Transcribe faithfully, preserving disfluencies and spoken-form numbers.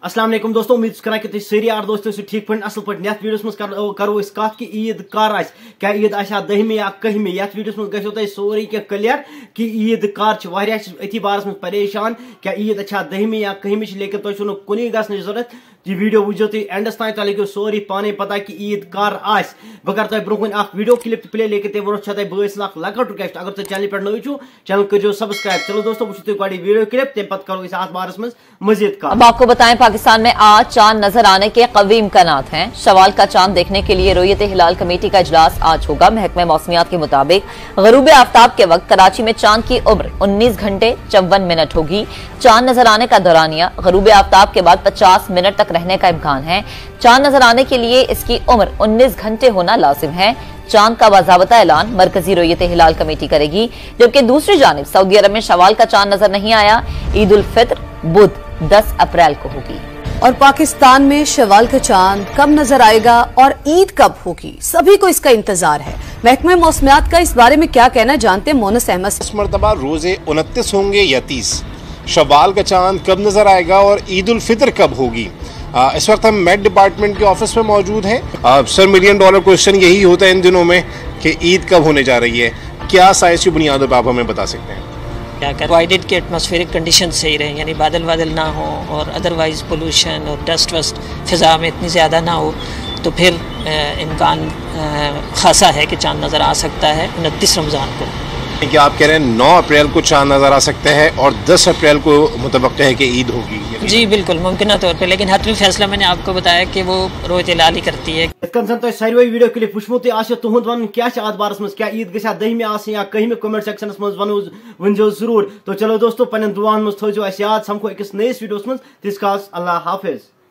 अस्सलाम वालेकुम दोस्तों, उम्मीद करा कि सारी यार दोस्तों ठीक पे असल पे यथ वीडियोस मज करो कत कि ईद कर क्या ईद आ दहमी या कहमी यथ वीडियोस मज गो तुम सोरी क्या क्लियर कि ईद कर अथी बारस में परेशान क्या ईद अच्छा दहमी या कहमी, लेकिन तुम कुन गसन जरूरत यह वीडियो वुझो तुम एंडस तान तुम लगे सोरी पाने पता कि ईद कर आस बह कर तुम ब्रोह कुन वीडियो क्लिप प्ले, लेकिन तम वो बस लकट रिक्वेस्ट अगर तुम चैनल पे नई छो चैनल करो सब्सक्राइब। चलो दोस्तों वो तुम गो वीडियो क्लिप तम पे करो इस बारस में मजीद का। अब आपको बताएं, पाकिस्तान में आज चांद नजर आने के कवी इम्कानात हैं। शवाल का चांद देखने के लिए रोयत हिलाल कमेटी का इजलास आज होगा। महकमे मौसमियात के मुताबिक गरूब आफ्ताब के वक्त कराची में चांद की उम्र उन्नीस घंटे चौवन मिनट होगी। चांद नजर आने का दौरानिया गरूब आफ्ताब के बाद पचास मिनट तक रहने का इम्कान है। चांद नजर आने के लिए इसकी उम्र उन्नीस घंटे होना लाजिम है। चांद का बाज़ाबता ऐलान मरकजी रोयत हिलाल कमेटी करेगी, जबकि दूसरी जानिब सऊदी अरब में शवाल का चांद नजर नहीं आया। ईद उल फित्र बुध दस अप्रैल को होगी। और पाकिस्तान में शवाल का चांद कब नजर आएगा और ईद कब होगी, सभी को इसका इंतजार है। महकमे मौसमियात का इस बारे में क्या कहना जानते हैं मोनस अहमद। इस मरतबा रोजे उनतीस होंगे या तीस, शवाल का चांद कब नजर आएगा और ईद उल फित्र कब होगी। आ, इस वक्त हम मेट डिपार्टमेंट के ऑफिस में मौजूद हैं। सर, मिलियन डॉलर क्वेश्चन यही होता है इन दिनों में कि ईद कब होने जा रही है। क्या साइंस की बुनियादों पर आप हमें बता सकते हैं? क्या कर प्रोवाइडेड के एटमॉस्फेरिक कंडीशन सही रहे, यानी बादल बादल ना हो और अदरवाइज पोल्यूशन और डस्ट वस्ट फिज़ा में इतनी ज़्यादा ना हो, तो फिर इम्कान खासा है कि चांद नज़र आ सकता है उनतीस रमज़ान को। कि आप कह रहे हैं नौ अप्रैल को चांद नज़र आ सकता है और दस अप्रैल को मुतवक्किल है कि ईद होगी। जी बिल्कुल मुमकिन तौर पर, लेकिन हतमी फैसला मैंने आपको बताया कि वो रोयत हिलाल ही करती है। सारे वीडियो क्लिप वुचमुत तुहद वन क्या बारस में क्या ईद गया दहमी या कहमी कमेंट सेक्शनस मज वन जरूर। तो चलो दोस्तों, पन्न दुआन मज थो याद, समखो अकिस नयस वीडियोस मज। तिस काल अल्लाह हाफिज।